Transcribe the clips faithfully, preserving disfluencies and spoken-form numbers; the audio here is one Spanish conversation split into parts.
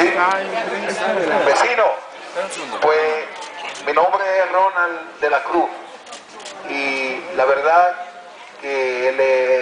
Sí, vecino, pues mi nombre es Ronald de la Cruz y la verdad que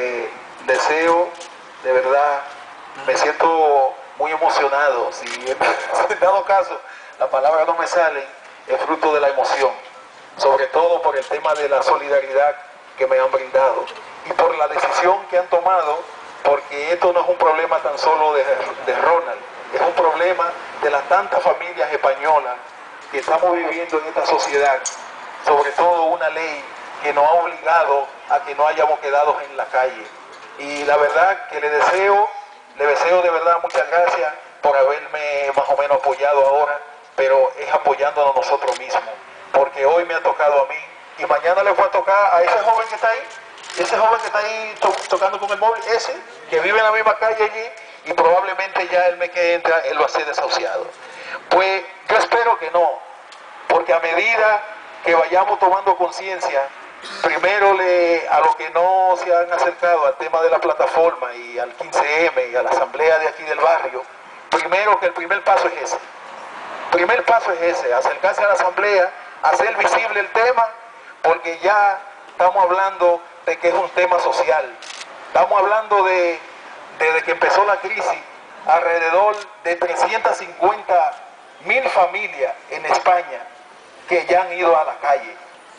le deseo, de verdad, me siento muy emocionado. Si en dado caso la palabra no me sale, es fruto de la emoción, sobre todo por el tema de la solidaridad que me han brindado y por la decisión que han tomado, porque esto no es un problema tan solo de, de Ronald, es un problema de las tantas familias españolas que estamos viviendo en esta sociedad, sobre todo una ley que nos ha obligado a que no hayamos quedado en la calle. Y la verdad que le deseo, le deseo de verdad muchas gracias por haberme más o menos apoyado ahora, pero es apoyándonos nosotros mismos, porque hoy me ha tocado a mí y mañana le va a tocar a ese joven que está ahí, ese joven que está ahí to tocando con el móvil, ese que vive en la misma calle allí, y probablemente ya el mes que entra él va a ser desahuciado. Pues yo espero que no, porque a medida que vayamos tomando conciencia, primero le, a los que no se han acercado al tema de la plataforma y al quince eme y a la asamblea de aquí del barrio, primero que el primer paso es ese. El primer paso es ese, acercarse a la asamblea, hacer visible el tema, porque ya estamos hablando de que es un tema social. Estamos hablando de, desde que empezó la crisis, alrededor de trescientas cincuenta mil familias en España que ya han ido a la calle.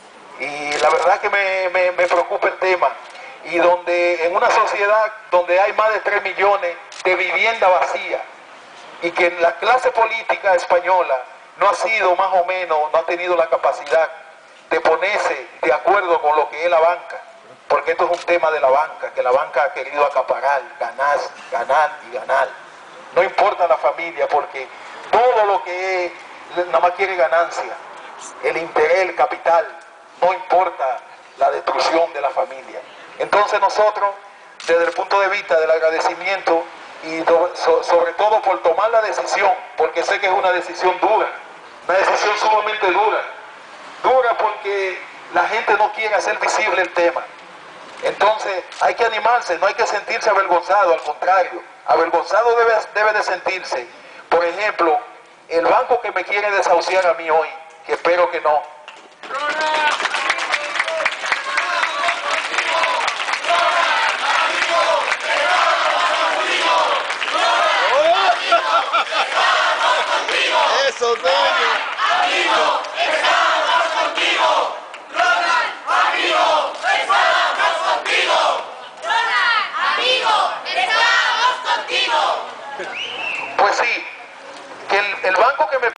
Y la verdad que me, me, me preocupa el tema. Y donde en una sociedad donde hay más de tres millones de vivienda vacía y que la clase política española no ha sido más o menos, no ha tenido la capacidad de ponerse de acuerdo con lo que es la banca, porque esto es un tema de la banca, que la banca ha querido acaparar, ganar, ganar y ganar. No importa la familia, porque todo lo que es, nada más quiere ganancia, el interés, el capital, no importa la destrucción de la familia. Entonces nosotros, desde el punto de vista del agradecimiento y do, so, sobre todo por tomar la decisión, porque sé que es una decisión dura, una decisión sumamente dura, dura porque la gente no quiere hacer visible el tema. Entonces hay que animarse, no hay que sentirse avergonzado, al contrario, avergonzado debe, debe de sentirse. Por ejemplo, el banco que me quiere desahuciar a mí hoy, que espero que no. Eso, dueño. Amigo, estamos contigo. Ronald, amigo, estamos contigo. Ronald, amigo, estamos contigo. Pues sí, que el, el banco que me